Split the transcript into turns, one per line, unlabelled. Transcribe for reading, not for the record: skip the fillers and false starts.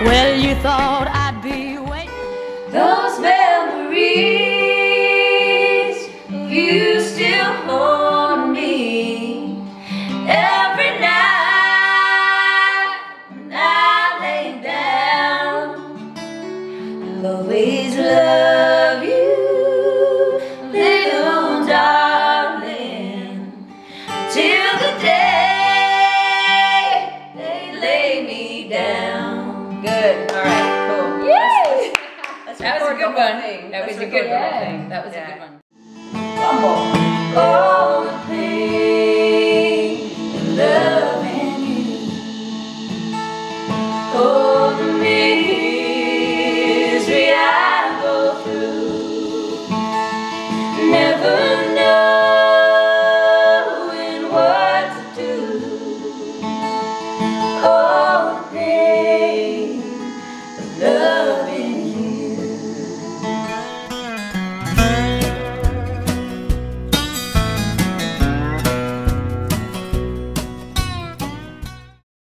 Well, you thought I'd be waiting.
Those memories of you still haunt me every night when I lay down. I'll always love you, little darling, till the day they lay me down. Good. All right. Cool. Yay! That was a good one. That was a good one. That was a good one.